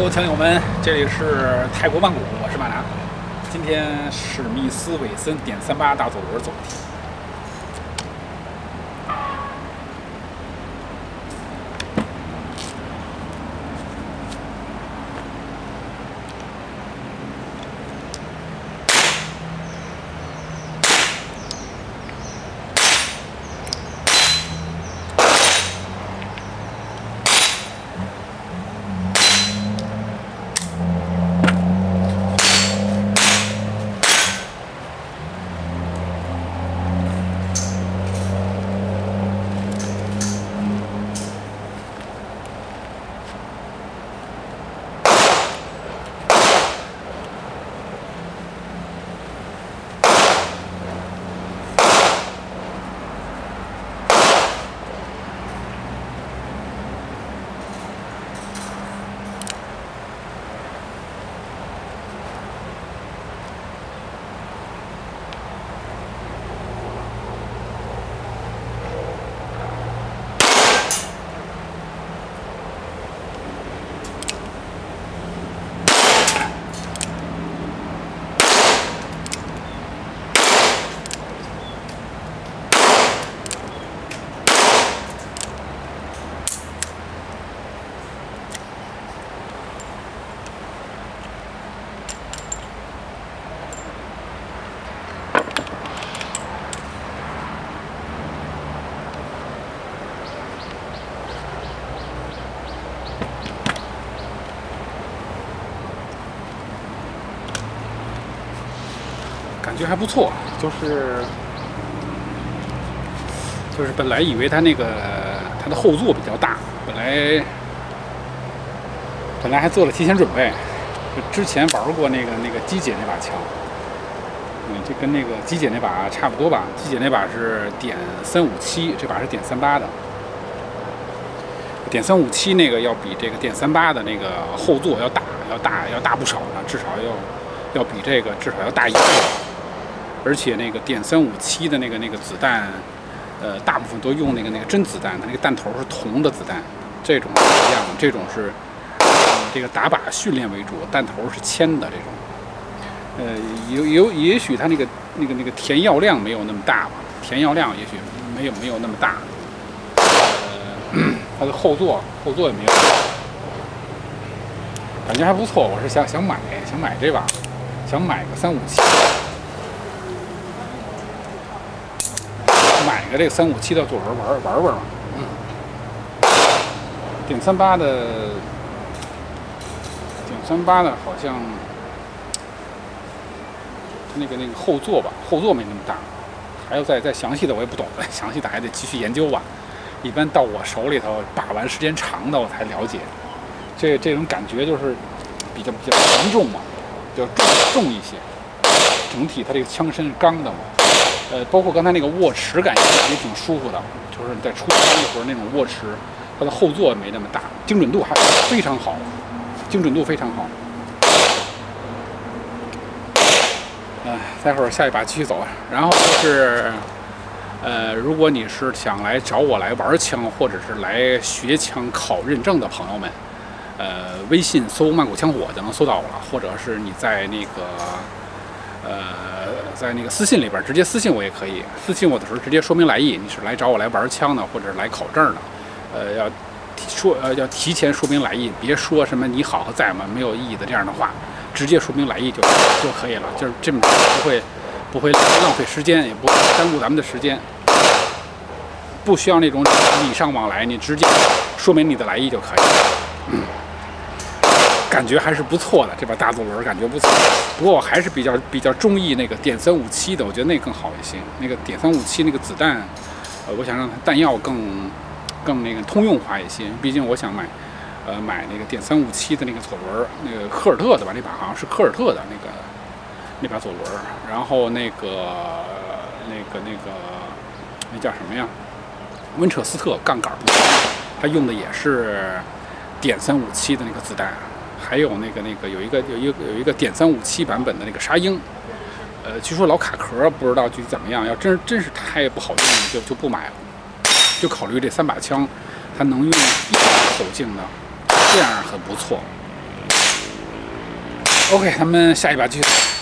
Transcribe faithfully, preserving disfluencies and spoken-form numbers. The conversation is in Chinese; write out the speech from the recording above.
Hello， 听友们，这里是泰国曼谷，我是马达。今天史密斯韦森点三八大左轮走题。感觉还不错，就是就是本来以为它那个它的后座比较大，本来本来还做了提前准备，之前玩过那个那个机姐那把枪，嗯，这跟那个机姐那把差不多吧？机姐那把是点三五七，这把是点三八的。点三五七那个要比这个点三八的那个后座要大，要大要大不少呢，至少要要比这个至少要大一倍。而且那个点三五七的那个那个子弹，呃，大部分都用那个那个真子弹，它那个弹头是铜的子弹，这种是一样的，这种是呃这个打靶训练为主，弹头是铅的这种。呃，有有也许它那个那个那个填药量没有那么大吧，填药量也许没有没有那么大。呃，它的后座后座也没有，感觉还不错。我是想想买想买这把，想买个三五七。买个这个三五七的左轮玩玩玩嘛，嗯，点三八的，点三八的好像那个那个后座吧，后座没那么大，还要再再详细的我也不懂，详细的还得继续研究吧。一般到我手里头把玩时间长的我才了解，这这种感觉就是比较比较沉重嘛，比较重重一些，整体它这个枪身是钢的嘛。呃，包括刚才那个握持感也挺舒服的，就是在出枪的时候那种握持，它的后座没那么大，精准度还非常好，精准度非常好。呃，待会儿下一把继续走啊。然后就是，呃，如果你是想来找我来玩枪，或者是来学枪考认证的朋友们，呃，微信搜曼谷枪火就能搜到我了，或者是你在那个。呃，在那个私信里边直接私信我也可以，私信我的时候直接说明来意，你是来找我来玩枪的，或者是来考证的，呃，要说呃要提前说明来意，别说什么你好和在吗没有意义的这样的话，直接说明来意就就可以了，就是这么不会不会浪费时间，也不会耽误咱们的时间，不需要那种礼尚往来，你直接说明你的来意就可以了。嗯，感觉还是不错的，这把大左轮感觉不错。不过我还是比较比较中意那个点三五七的，我觉得那更好一些。那个点三五七那个子弹，呃，我想让它弹药更更那个通用化一些。毕竟我想买，呃，买那个点三五七的那个左轮，那个科尔特的吧，那把好像是科尔特的那个那把左轮。然后那个那个那个那叫什么呀？温彻斯特杠杆步枪，它用的也是点三五七的那个子弹。还有那个那个有一个有一个有一个点三五七版本的那个沙鹰，呃，据说老卡壳不知道具体怎么样，要真真是太不好用了，就就不买了，就考虑这三把枪，它能用一把口径的，这样很不错。 OK，咱们下一把继续走。